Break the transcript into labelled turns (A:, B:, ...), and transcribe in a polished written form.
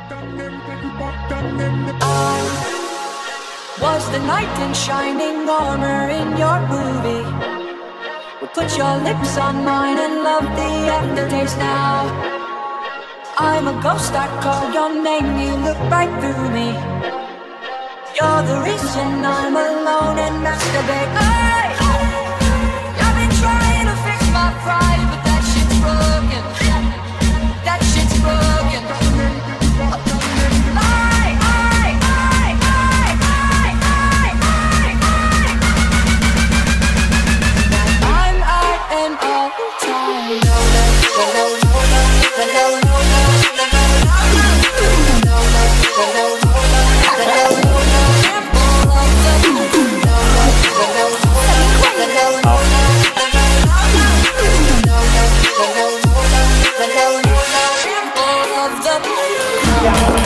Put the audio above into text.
A: Was the knight in shining armor in your movie? Would put your lips on mine and love the aftertaste now. I'm a ghost, I call your name, you look right through me. You're the reason I'm alone and masturbate. I've been trying to fix my pride, but that shit's broken. That shit's broken. I'm out and all the time.
B: Yeah.